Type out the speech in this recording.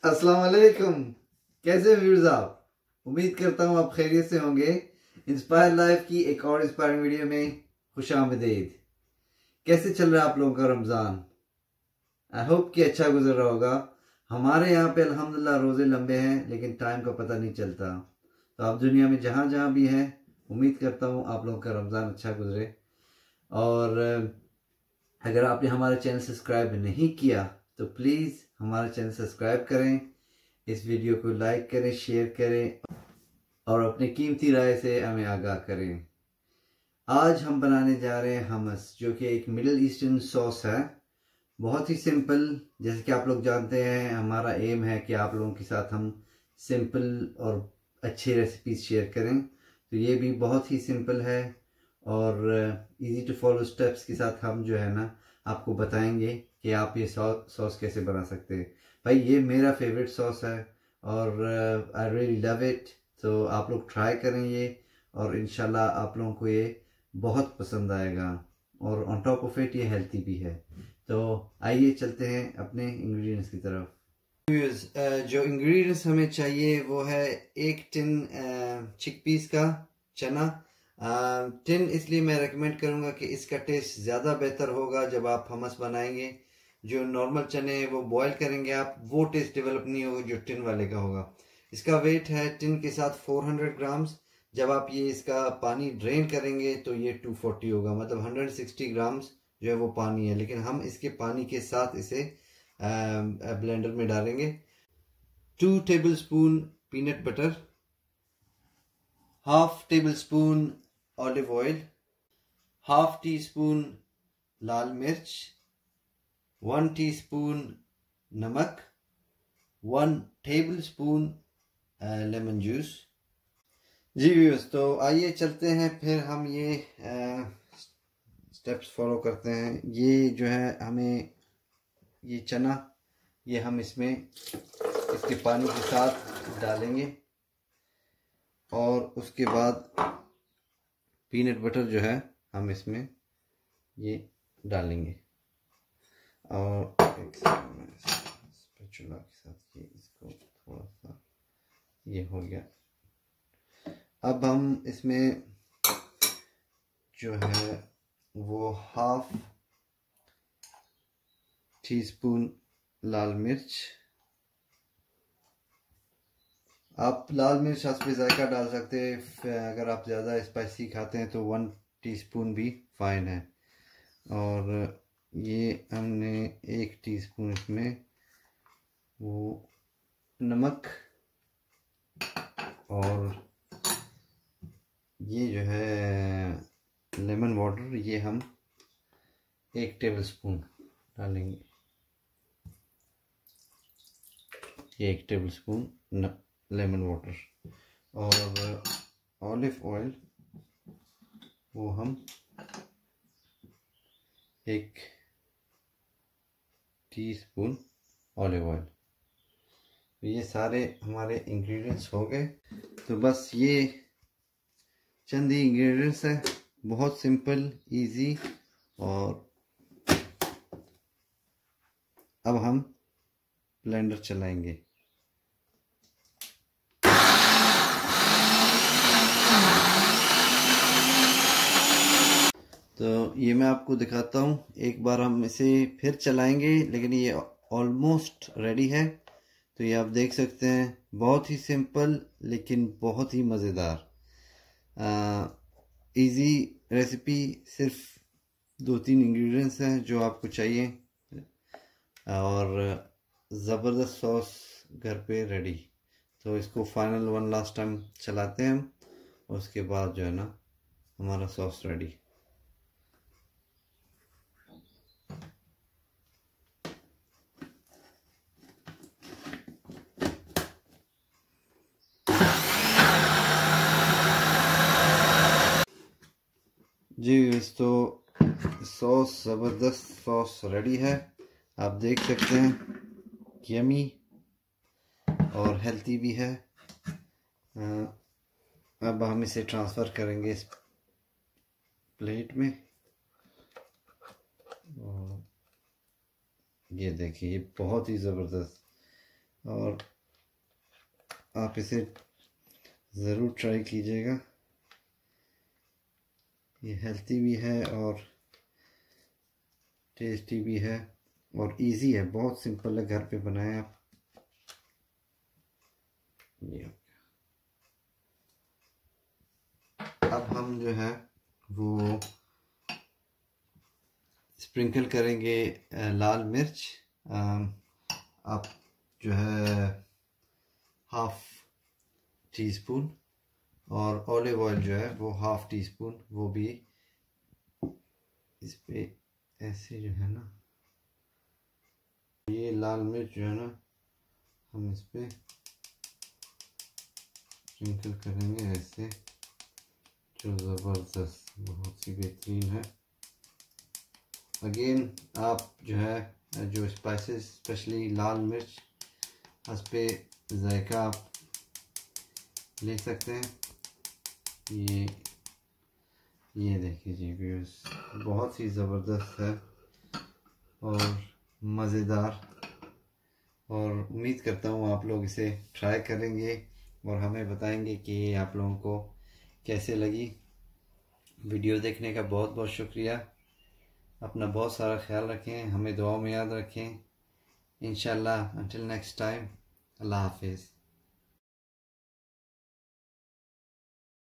अस्सलाम वालेकुम। कैसे व्यूअर्स आप? उम्मीद करता हूँ आप खैरियत से होंगे। इंस्पायर लाइफ की एक और इंस्पायरिंग वीडियो में खुशामदीद। कैसे चल रहा है आप लोगों का रमज़ान? आई होप कि अच्छा गुजर रहा होगा। हमारे यहाँ पे अल्हम्दुलिल्लाह रोज़े लंबे हैं लेकिन टाइम का पता नहीं चलता। तो आप दुनिया में जहाँ जहाँ भी हैं, उम्मीद करता हूँ आप लोगों का रमज़ान अच्छा गुजरे। और अगर आपने हमारा चैनल सब्सक्राइब नहीं किया तो प्लीज़ हमारा चैनल सब्सक्राइब करें, इस वीडियो को लाइक करें, शेयर करें और अपनी कीमती राय से हमें आगाह करें। आज हम बनाने जा रहे हैं हमस, जो कि एक मिडिल ईस्टर्न सॉस है। बहुत ही सिंपल। जैसे कि आप लोग जानते हैं, हमारा एम है कि आप लोगों के साथ हम सिंपल और अच्छी रेसिपीज शेयर करें। तो ये भी बहुत ही सिंपल है और इजी टू फॉलो स्टेप्स के साथ हम जो है ना आपको बताएंगे कि आप ये सॉस कैसे बना सकते हैं। भाई ये मेरा फेवरेट सॉस है और आई रियली लव इट। तो आप लोग ट्राई करें ये और इंशाल्लाह आप लोगों को ये बहुत पसंद आएगा और ऑन टॉप ऑफ इट ये हेल्थी भी है। तो आइए चलते हैं अपने इंग्रेडिएंट्स की तरफ। जो इंग्रेडिएंट्स हमें चाहिए वो है एक टिन चिकपीस का चना। टिन इसलिए मैं रेकमेंड करूँगा कि इसका टेस्ट ज़्यादा बेहतर होगा जब आप हमस बनाएंगे। जो नॉर्मल चने हैं वो बॉयल करेंगे आप, वो टेस्ट डेवलप नहीं होगा जो टिन वाले का होगा। इसका वेट है टिन के साथ 400 ग्राम्स। जब आप ये इसका पानी ड्रेन करेंगे तो ये 240 होगा, मतलब 160 ग्राम्स जो है वो पानी है। लेकिन हम इसके पानी के साथ इसे ब्लेंडर में डालेंगे। 2 tablespoon peanut butter, half tablespoon olive oil, half teaspoon लाल मिर्च, 1 टीस्पून नमक, 1 टेबल स्पून लेमन जूस। जी व्यूअर्स, तो आइए चलते हैं फिर हम ये स्टेप्स फॉलो करते हैं। ये जो है हमें ये चना ये हम इसमें इसके पानी के साथ डालेंगे और उसके बाद पीनट बटर जो है हम इसमें ये डालेंगे और स्पैचुला के साथ ये इसको थोड़ा सा ये हो गया। अब हम इसमें जो है वो हाफ टी स्पून लाल मिर्च, आप लाल मिर्च हस्बे जायका डाल सकते हैं। अगर आप ज़्यादा स्पाइसी खाते हैं तो 1 टीस्पून भी फाइन है। और ये हमने 1 टीस्पून इसमें वो नमक और ये जो है लेमन वाटर ये हम 1 टेबल स्पून डालेंगे। ये 1 टेबल स्पून लेमन वाटर और ऑलिव ऑयल वो हम 1 टीस्पून ऑलिव ऑयल। तो ये सारे हमारे इंग्रेडिएंट्स हो गए। तो बस ये चंद ही इंग्रेडिएंट्स है, बहुत सिंपल इजी। और अब हम ब्लेंडर चलाएंगे। तो ये मैं आपको दिखाता हूँ, एक बार हम इसे फिर चलाएंगे, लेकिन ये ऑलमोस्ट रेडी है। तो ये आप देख सकते हैं, बहुत ही सिंपल लेकिन बहुत ही मज़ेदार इजी रेसिपी। सिर्फ 2-3 इंग्रेडिएंट्स हैं जो आपको चाहिए और ज़बरदस्त सॉस घर पे रेडी। तो इसको फाइनल वन लास्ट टाइम चलाते हैं हम, और उसके बाद जो है ना हमारा सॉस रेडी। जी तो सॉस ज़बरदस्त सॉस रेडी है, आप देख सकते हैं। यमी और हेल्थी भी है। अब हम इसे ट्रांसफ़र करेंगे इस प्लेट में। और ये देखिए, ये बहुत ही ज़बरदस्त और आप इसे ज़रूर ट्राई कीजिएगा। ये हेल्थी भी है और टेस्टी भी है और इजी है, बहुत सिंपल है, घर पे बनाएं आप। अब हम जो है वो स्प्रिंकल करेंगे लाल मिर्च। आप जो है 1/2 टीस्पून और ऑलिव ऑयल जो है वो 1/2 टीस्पून, वो भी इस पे ऐसे जो है ना, ये लाल मिर्च जो है ना हम इस पे स्प्रिंकल करेंगे ऐसे, जो ज़बरदस्त बहुत ही बेहतरीन है। अगेन आप जो है जो स्पाइसेस स्पेशली लाल मिर्च, उस पे जायका आप ले सकते हैं। ये देखिए जी व्यूअर्स, बहुत ही ज़बरदस्त है और मज़ेदार, और उम्मीद करता हूँ आप लोग इसे ट्राई करेंगे और हमें बताएंगे कि आप लोगों को कैसे लगी। वीडियो देखने का बहुत बहुत शुक्रिया। अपना बहुत सारा ख्याल रखें, हमें दुआ में याद रखें। इंशाल्लाह अंटिल नेक्स्ट टाइम, अल्लाह हाफिज़।